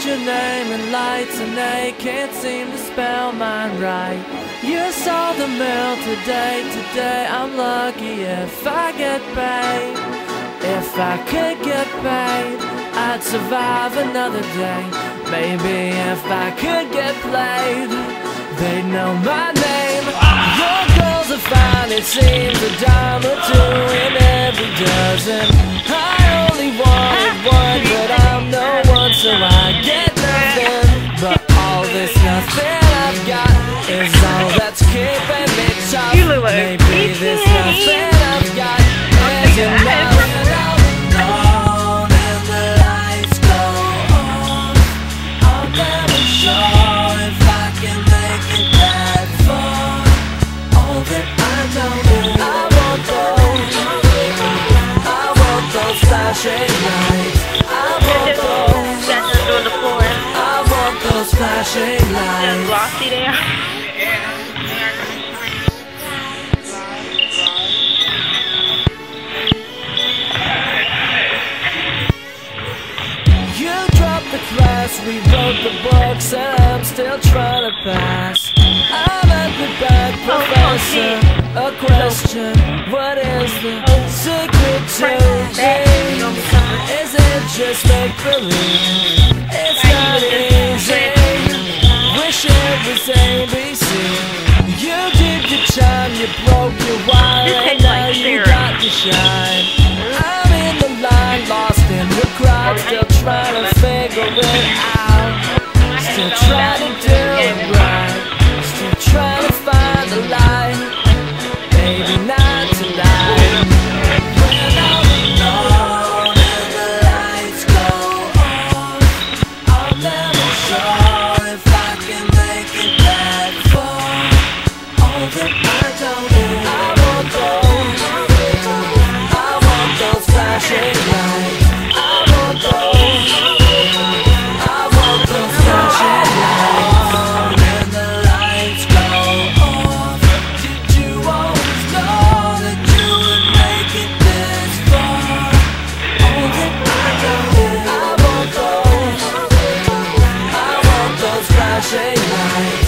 your name in lights and they can't seem to spell mine right. You saw the mail today, I'm lucky if I get paid. If I could get paid, I'd survive another day. Maybe if I could get played, they'd know my name. Your girls are fine, it seems a dime or two in every dozen. I only wanted one, but I'm no one, so I get nothing. But all this nothing I've got is all that's keeping me tough. Maybe this nothing I've got is enough. Flashing lights, I want those. I want those flashing lights. Glossy there. You dropped the class, we wrote the books, and I'm still trying to pass. I'm at the back, professor. A question: what is the secret to dreams? Is it just make believe? It's not easy. Wish it was ABC. You did your time, you broke your wire, and now you got to shine. I'm in the line, lost in the crowd, still trying to figure it out. Still trying to do it right. Still trying to find the light. Maybe not tonight. When I'm alone and the lights go off, I'm never sure if I can make it back far. All that I don't need, I want those flashing lights. I want those flashing lights. When the lights go off, did you always know that you would make it this far? All that I don't need, I want those flashing lights.